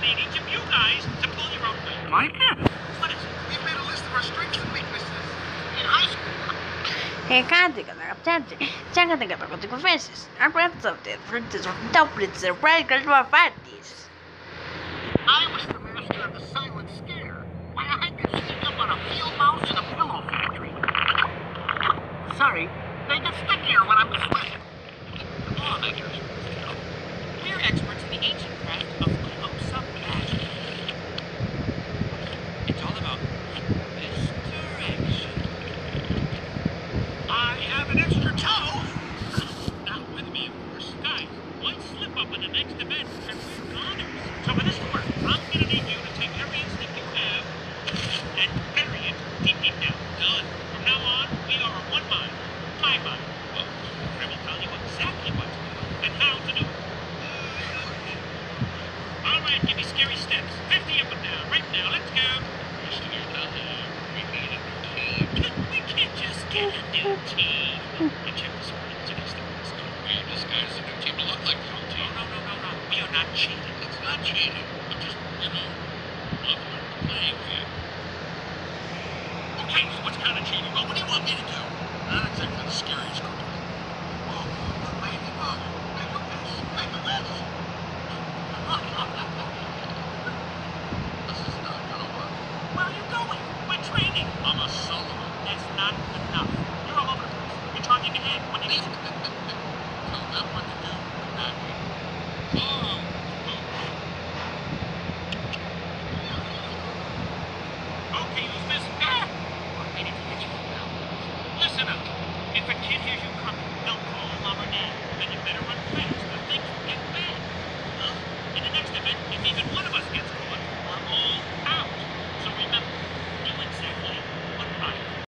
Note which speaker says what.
Speaker 1: need each of you guys to pull your own weight.
Speaker 2: Micah?
Speaker 1: What is it?
Speaker 3: We made a list of our strengths and weaknesses. In high school.
Speaker 4: Recado, obtente, checa de para consequências. A breath of the fruits of doublets and regular parties.
Speaker 3: I was the master of the silent scare. Why, I could sneak up on a field mouse in a pillow factory. Sorry, they get stickier when I'm asleep.
Speaker 1: Law makers. We're experts in the ancient craft of close-up magic. It's all about misdirection. I have an extra toe! Not with me, of course. Guys, one slip up in the next event and we're goners. So for this to work, I'm gonna need you to take every instinct you have and bury it deep, deep down. Done. From now on, we are of one mind. My mind. Well, I will tell you exactly what to do and how to do it. All right, give me scary steps. 50 up and down. Right now, let's go. Mr. Donahue, we need a new team. We can't just get a new team. I checked this morning. It's against the rules. We have disguised a new team to look like the old team. No. We are not cheating. It's not cheating. But just, leveling the playing field. Okay, so what's kind of cheating? Well, what do you want me to do? Not exactly the scariest cookie. Well, maybe this. This is not gonna work. Where are you going? We're training.
Speaker 3: I'm a Sullivan.
Speaker 1: That's not enough. You're all over the place. You're charging ahead when you need to.
Speaker 3: Tell them what to do, not me.
Speaker 1: Okay, who's this? I need to get you now. Listen up. If a kid hears you coming, they'll call mom or dad. Then you better run fast.